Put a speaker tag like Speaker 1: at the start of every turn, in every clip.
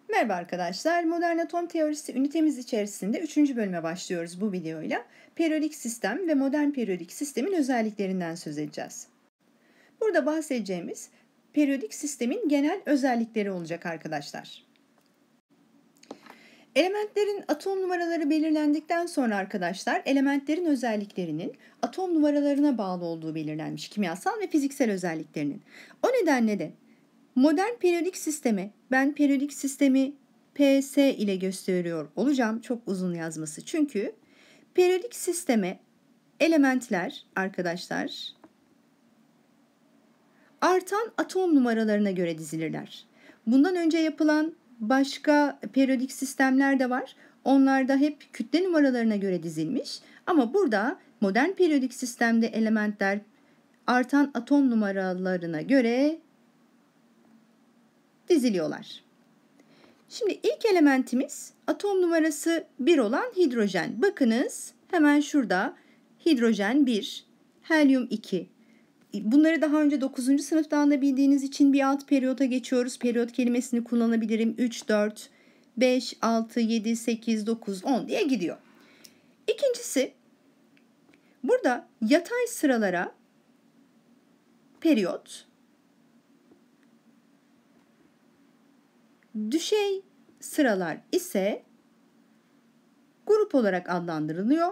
Speaker 1: Merhaba arkadaşlar. Modern atom teorisi ünitemiz içerisinde 3. bölüme başlıyoruz bu videoyla. Periyodik sistem ve modern periyodik sistemin özelliklerinden söz edeceğiz. Burada bahsedeceğimiz periyodik sistemin genel özellikleri olacak arkadaşlar. Elementlerin atom numaraları belirlendikten sonra arkadaşlar, elementlerin özelliklerinin atom numaralarına bağlı olduğu belirlenmiş kimyasal ve fiziksel özelliklerinin. O nedenle de modern periyodik sisteme, ben periyodik sistemi PS ile gösteriyor olacağım. Çok uzun yazması çünkü. Periyodik sisteme elementler arkadaşlar artan atom numaralarına göre dizilirler. Bundan önce yapılan başka periyodik sistemler de var. Onlar da hep kütle numaralarına göre dizilmiş. Ama burada modern periyodik sistemde elementler artan atom numaralarına göre diziliyorlar. Şimdi ilk elementimiz atom numarası 1 olan hidrojen. Bakınız hemen şurada hidrojen 1, helyum 2. Bunları daha önce 9. sınıftan da bildiğiniz için bir alt periyoda geçiyoruz. Periyot kelimesini kullanabilirim. 3, 4, 5, 6, 7, 8, 9, 10 diye gidiyor. İkincisi, burada yatay sıralara periyot, düşey sıralar ise grup olarak adlandırılıyor.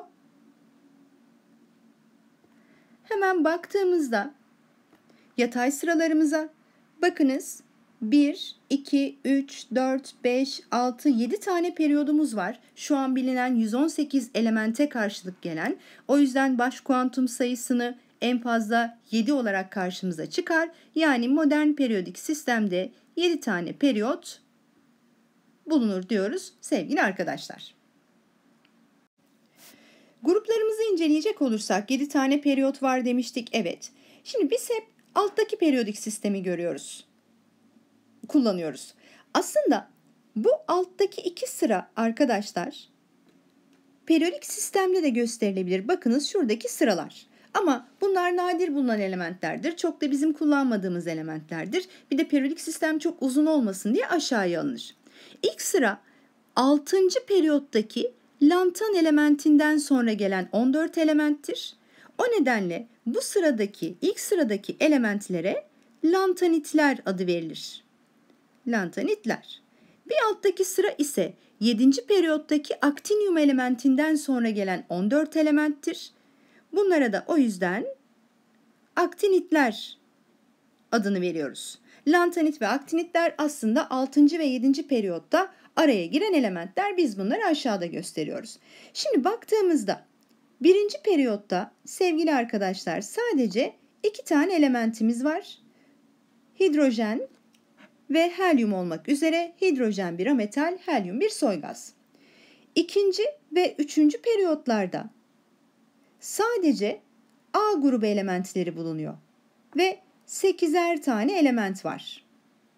Speaker 1: Hemen baktığımızda yatay sıralarımıza bakınız 1, 2, 3, 4, 5, 6, 7 tane periyodumuz var. Şu an bilinen 118 elemente karşılık gelen. O yüzden baş kuantum sayısını en fazla 7 olarak karşımıza çıkar. Yani modern periyodik sistemde 7 tane periyot bulunur diyoruz sevgili arkadaşlar. Gruplarımızı inceleyecek olursak 7 tane periyot var demiştik. Evet. Şimdi biz hep alttaki periyodik sistemi kullanıyoruz. Aslında bu alttaki 2 sıra arkadaşlar periyodik sistemde de gösterilebilir. Bakınız şuradaki sıralar. Ama bunlar nadir bulunan elementlerdir. Çok da bizim kullanmadığımız elementlerdir. Bir de periyodik sistem çok uzun olmasın diye aşağıya alınır. İlk sıra 6. periyottaki lantan elementinden sonra gelen 14 elementtir. O nedenle bu ilk sıradaki elementlere lantanitler adı verilir. Lantanitler. Bir alttaki sıra ise 7. periyottaki aktinyum elementinden sonra gelen 14 elementtir. Bunlara da o yüzden aktinitler adını veriyoruz. Lantanit ve aktinitler aslında 6. ve 7. periyotta araya giren elementler. Biz bunları aşağıda gösteriyoruz. Şimdi baktığımızda 1. periyotta sevgili arkadaşlar sadece 2 tane elementimiz var. Hidrojen ve helyum olmak üzere hidrojen bir ametal, helyum bir soy gaz. 2. ve 3. periyotlarda sadece A grubu elementleri bulunuyor ve 8'er tane element var.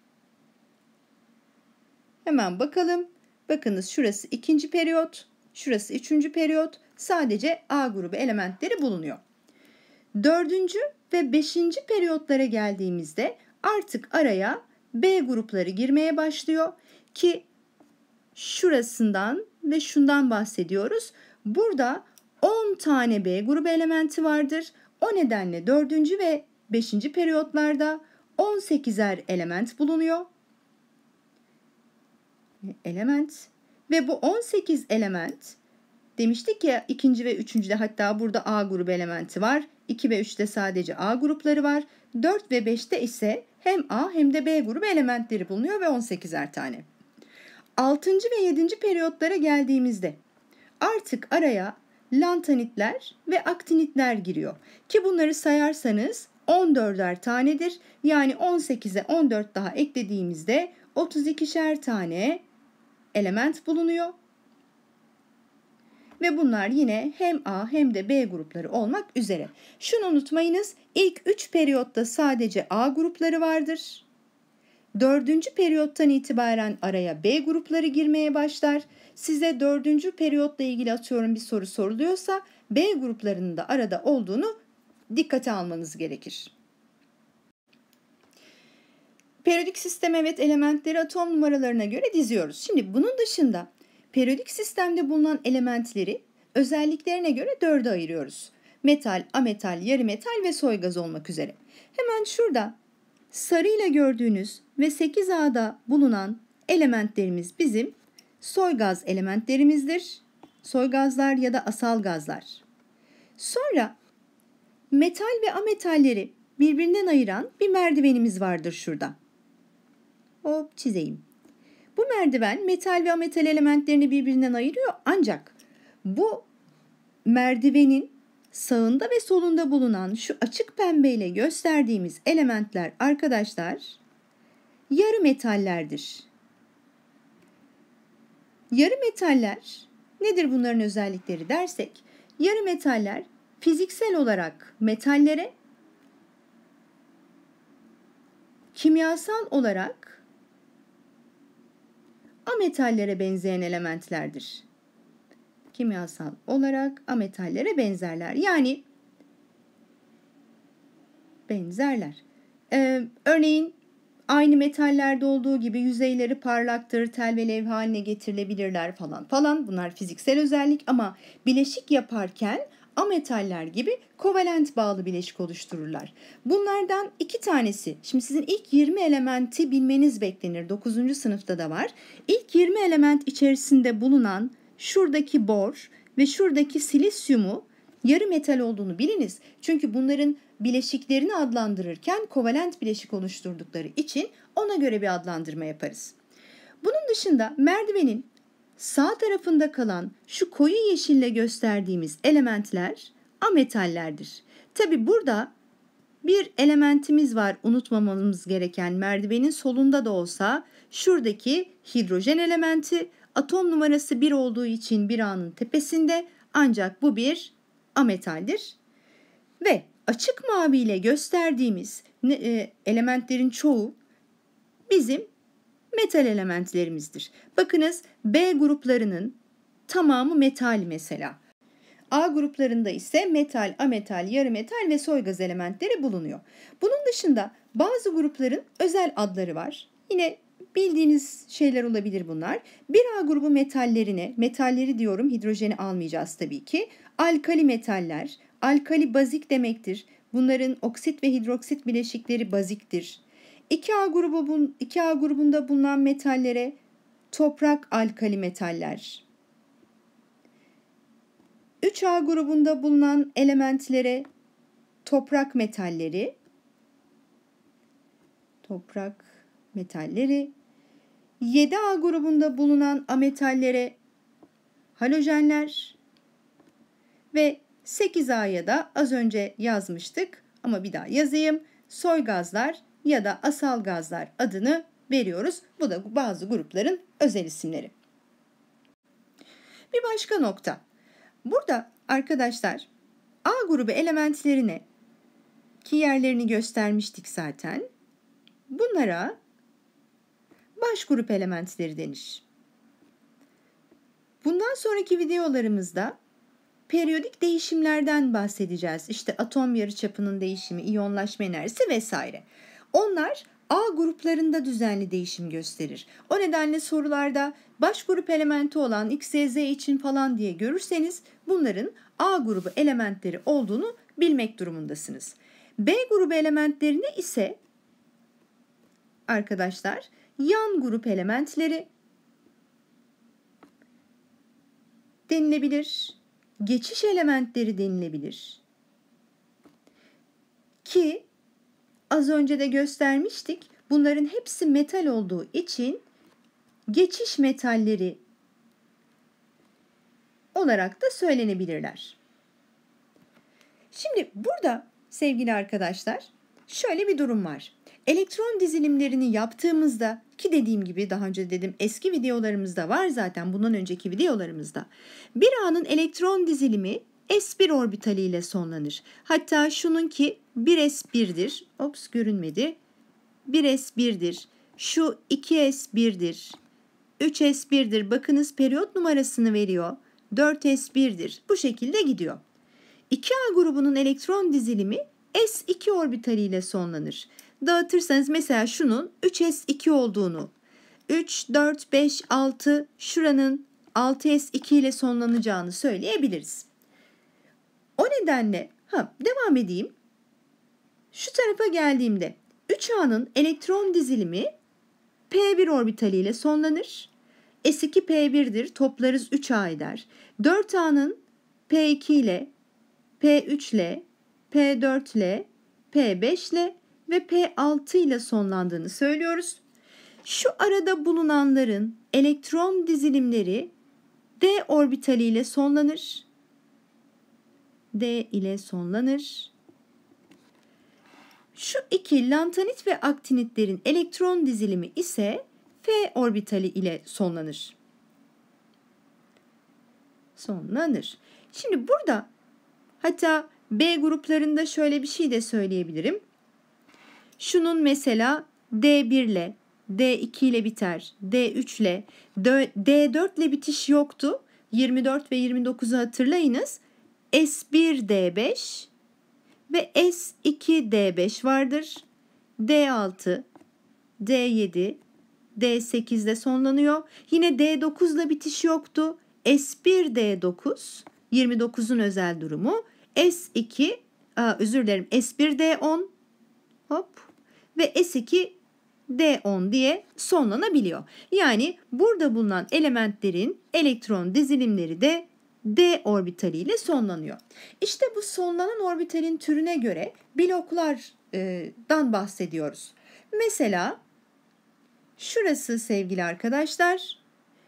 Speaker 1: Hemen bakalım. Bakınız şurası 2. periyot, şurası 3. periyot. Sadece A grubu elementleri bulunuyor. 4. ve 5. periyotlara geldiğimizde artık araya B grupları girmeye başlıyor ki şurasından ve şundan bahsediyoruz. Burada 10 tane B grubu elementi vardır. O nedenle 4. ve 5. periyotlarda 18'er element bulunuyor. Ve bu 18 element demiştik ya 2. ve 3. hatta burada A grubu elementi var. 2 ve 3'te sadece A grupları var. 4 ve 5'te ise hem A hem de B grubu elementleri bulunuyor ve 18'er tane. 6. ve 7. periyotlara geldiğimizde artık araya lantanitler ve aktinitler giriyor. Ki bunları sayarsanız 14'er tanedir. Yani 18'e 14 daha eklediğimizde 32'şer tane element bulunuyor. Ve bunlar yine hem A hem de B grupları olmak üzere. Şunu unutmayınız, ilk 3 periyotta sadece A grupları vardır. 4. periyottan itibaren araya B grupları girmeye başlar. Size 4. periyotla ilgili atıyorum bir soru soruluyorsa B gruplarının da arada olduğunu dikkate almanız gerekir. Periyodik sistem evet elementleri atom numaralarına göre diziyoruz. Şimdi bunun dışında periyodik sistemde bulunan elementleri özelliklerine göre dörde ayırıyoruz. Metal, ametal, yarı metal ve soy gaz olmak üzere. Hemen şurada sarıyla gördüğünüz ve 8A'da bulunan elementlerimiz bizim soy gaz elementlerimizdir. Soy gazlar ya da asal gazlar. Sonra metal ve ametalleri birbirinden ayıran bir merdivenimiz vardır şurada. Hop çizeyim. Bu merdiven metal ve ametal elementlerini birbirinden ayırıyor ancak bu merdivenin sağında ve solunda bulunan şu açık pembeyle gösterdiğimiz elementler arkadaşlar yarı metallerdir. Yarı metaller nedir bunların özellikleri dersek, yarı metaller fiziksel olarak metallere, kimyasal olarak ametallere benzeyen elementlerdir. Kimyasal olarak ametallere benzerler. Yani benzerler. Örneğin aynı metallerde olduğu gibi yüzeyleri parlaktır, tel ve levha haline getirilebilirler falan. Bunlar fiziksel özellik ama bileşik yaparken ametaller gibi kovalent bağlı bileşik oluştururlar. Bunlardan 2 tanesi, şimdi sizin ilk 20 elementi bilmeniz beklenir. 9. sınıfta da var. İlk 20 element içerisinde bulunan şuradaki bor ve şuradaki silisyumu yarı metal olduğunu biliniz. Çünkü bunların bileşiklerini adlandırırken kovalent bileşik oluşturdukları için ona göre bir adlandırma yaparız. Bunun dışında merdivenin sağ tarafında kalan şu koyu yeşille gösterdiğimiz elementler ametallerdir. Tabi burada bir elementimiz var unutmamamız gereken, merdivenin solunda da olsa şuradaki hidrojen elementi atom numarası 1 olduğu için 1A'nın tepesinde, ancak bu bir ametaldir. Ve açık mavi ile gösterdiğimiz elementlerin çoğu bizim metal elementlerimizdir. Bakınız B gruplarının tamamı metal mesela. A gruplarında ise metal, ametal, yarı metal ve soy gaz elementleri bulunuyor. Bunun dışında bazı grupların özel adları var. Yine bildiğiniz şeyler olabilir bunlar. 1A grubu metalleri diyorum, hidrojeni almayacağız tabii ki. Alkali metaller, alkali bazik demektir. Bunların oksit ve hidroksit bileşikleri baziktir. 2A grubunda bulunan metallere toprak alkali metaller. 3A grubunda bulunan elementlere toprak metalleri. 7A grubunda bulunan ametallere halojenler ve 8A'ya da az önce yazmıştık ama bir daha yazayım. Soy gazlar ya da asal gazlar adını veriyoruz. Bu da bazı grupların özel isimleri. Bir başka nokta. Burada arkadaşlar A grubu elementlerine, ki yerlerini göstermiştik zaten, bunlara baş grup elementleri denir. Bundan sonraki videolarımızda periyodik değişimlerden bahsedeceğiz. İşte atom yarıçapının değişimi, iyonlaşma enerjisi vesaire. Onlar A gruplarında düzenli değişim gösterir. O nedenle sorularda baş grup elementi olan X, Y, Z için falan diye görürseniz bunların A grubu elementleri olduğunu bilmek durumundasınız. B grubu elementlerine ise arkadaşlar yan grup elementleri denilebilir, geçiş elementleri denilebilir. Ki az önce de göstermiştik, bunların hepsi metal olduğu için geçiş metalleri olarak da söylenebilirler. Şimdi burada sevgili arkadaşlar şöyle bir durum var. Elektron dizilimlerini yaptığımızda, ki dediğim gibi daha önce dedim eski videolarımızda var zaten, bundan önceki videolarımızda, bir A'nın elektron dizilimi s1 orbitali ile sonlanır. Hatta şununki 1s1'dir. Ops, görünmedi. 1s1'dir. Şu 2s1'dir. 3s1'dir. Bakınız periyot numarasını veriyor. 4s1'dir. Bu şekilde gidiyor. 2A grubunun elektron dizilimi s2 orbitali ile sonlanır. dağıtırsanız mesela şunun 3s2 olduğunu, 3, 4, 5, 6 şuranın 6s2 ile sonlanacağını söyleyebiliriz. O nedenle devam edeyim. Şu tarafa geldiğimde 3A'nın elektron dizilimi P1 orbitali ile sonlanır. S2 P1'dir. Toplarız 3A eder. 4A'nın P2 ile, P3 ile, P4 ile, P5 ile ve P6 ile sonlandığını söylüyoruz. Şu arada bulunanların elektron dizilimleri D orbitali ile sonlanır. D ile sonlanır. Şu iki lantanit ve aktinitlerin elektron dizilimi ise F orbitali ile sonlanır. Şimdi burada hatta B gruplarında şöyle bir şey de söyleyebilirim. Şunun mesela D1 ile, D2 ile biter, D3 ile, D4 ile bitiş yoktu. 24 ve 29'u hatırlayınız. S1D5 ve S2D5 vardır. D6, D7, D8'de sonlanıyor. Yine D9 ile bitiş yoktu. S1D9, 29'un özel durumu. S1D10 ve S2D10 diye sonlanabiliyor. Yani burada bulunan elementlerin elektron dizilimleri de D orbitali ile sonlanıyor. İşte bu sonlanan orbitalin türüne göre bloklardan bahsediyoruz. Mesela şurası sevgili arkadaşlar,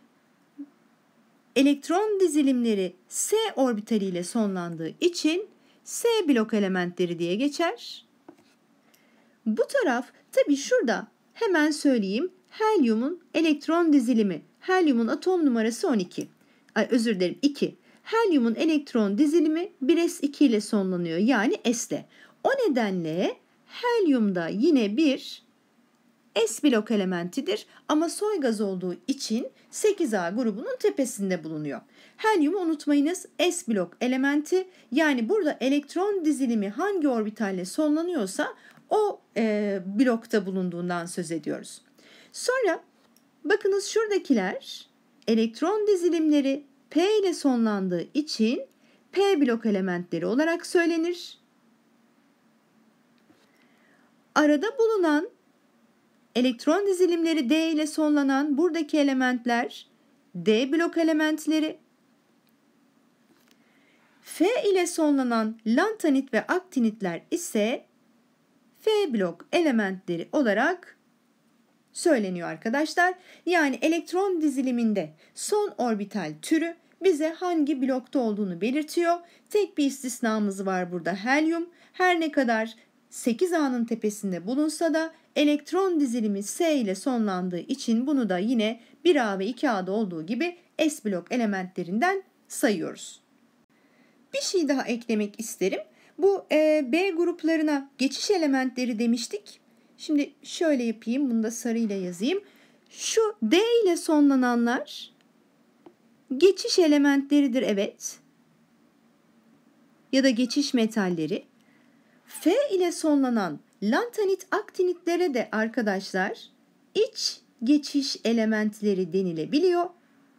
Speaker 1: elektron dizilimleri S orbitali ile sonlandığı için S blok elementleri diye geçer. Bu taraf tabii şurada hemen söyleyeyim, helyumun elektron dizilimi, helyumun atom numarası 2. Helyumun elektron dizilimi 1s2 ile sonlanıyor, yani S'le. O nedenle helyumda yine bir S blok elementidir ama soy gaz olduğu için 8A grubunun tepesinde bulunuyor. Helyumu unutmayınız, S blok elementi, yani burada elektron dizilimi hangi orbitalle sonlanıyorsa o blokta bulunduğundan söz ediyoruz. Sonra bakınız şuradakiler elektron dizilimleri P ile sonlandığı için P blok elementleri olarak söylenir. Arada bulunan elektron dizilimleri D ile sonlanan buradaki elementler D blok elementleri. F ile sonlanan lantanit ve aktinitler ise F blok elementleri olarak söyleniyor arkadaşlar. Yani elektron diziliminde son orbital türü bize hangi blokta olduğunu belirtiyor. Tek bir istisnamız var burada, helyum. Her ne kadar 8A'nın tepesinde bulunsa da elektron dizilimi S ile sonlandığı için bunu da yine 1A ve 2A'da olduğu gibi S blok elementlerinden sayıyoruz. Bir şey daha eklemek isterim. Bu B gruplarına geçiş elementleri demiştik. Şimdi şöyle yapayım, bunu da sarıyla yazayım. Şu D ile sonlananlar geçiş elementleridir, evet. Ya da geçiş metalleri. F ile sonlanan lantanit aktinitlere de arkadaşlar iç geçiş elementleri denilebiliyor.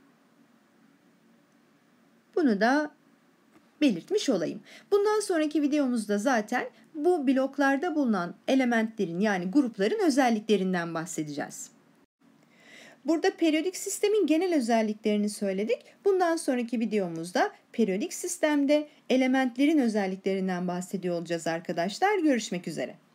Speaker 1: Bunu da belirtmiş olayım. Bundan sonraki videomuzda zaten bu bloklarda bulunan elementlerin, yani grupların özelliklerinden bahsedeceğiz. Burada periyodik sistemin genel özelliklerini söyledik. Bundan sonraki videomuzda periyodik sistemde elementlerin özelliklerinden bahsediyor olacağız arkadaşlar. Görüşmek üzere.